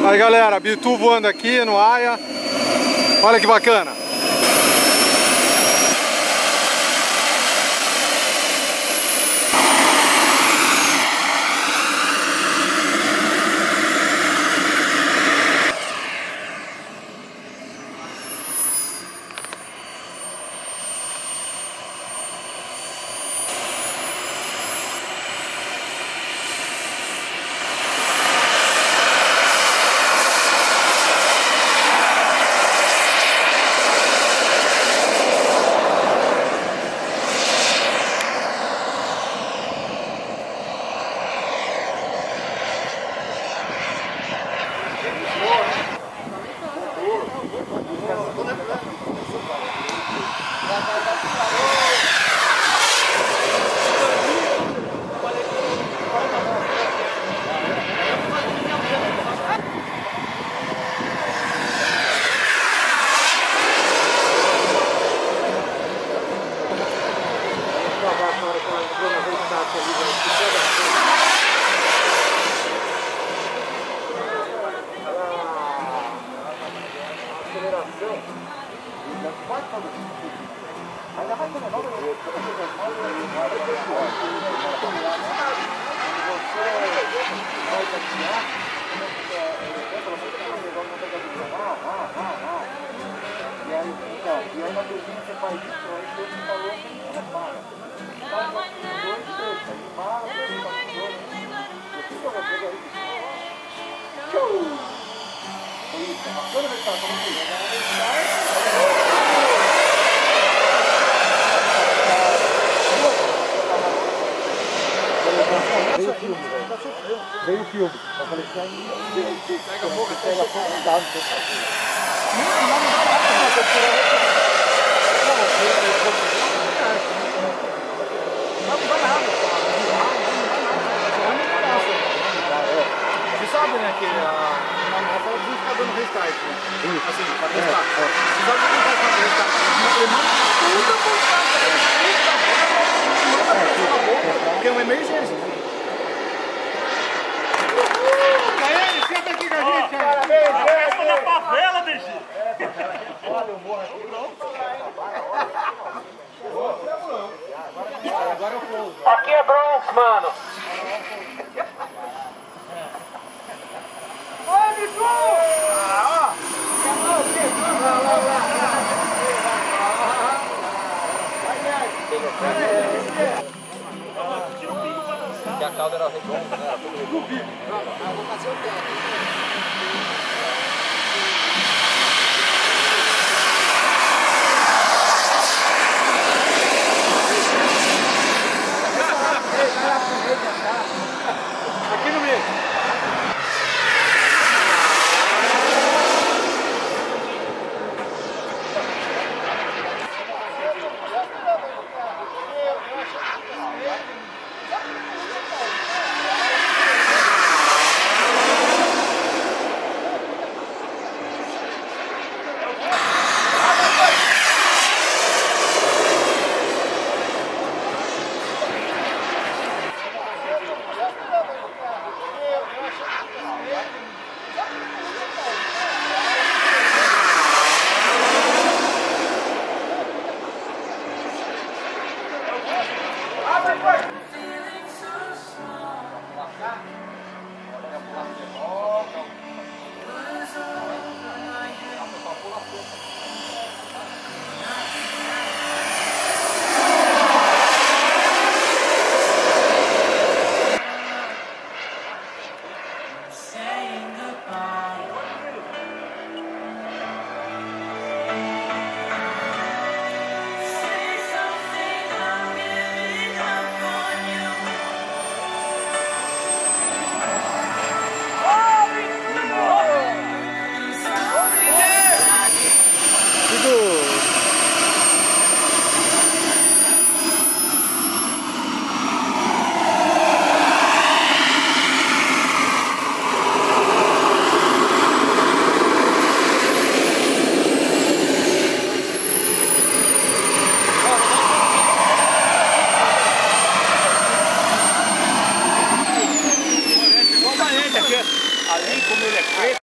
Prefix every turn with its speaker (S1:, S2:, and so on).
S1: Aí galera, Bitu voando aqui no Aia. Olha que bacana.
S2: Veio o filme. Eu falei que aí. Pega pouco, não dá.
S3: Você sabe, né, que a moto fica dando restart, né? Assim, pra testar. Você sabe que não vai fazer restart. Ele manda tudo por porque é uma emergência.
S1: Senta aqui com a gente.
S3: Parabéns, a festa da favela, DG.
S2: Olha, eu morro aqui. Agora eu pouso.
S3: Aqui é Bronx, mano.
S1: Oi, Bitu!
S3: Que a cauda era redonda, né? Era tudo redondo. Vou fazer o tempo.
S1: Aqui no meio.
S3: Abre,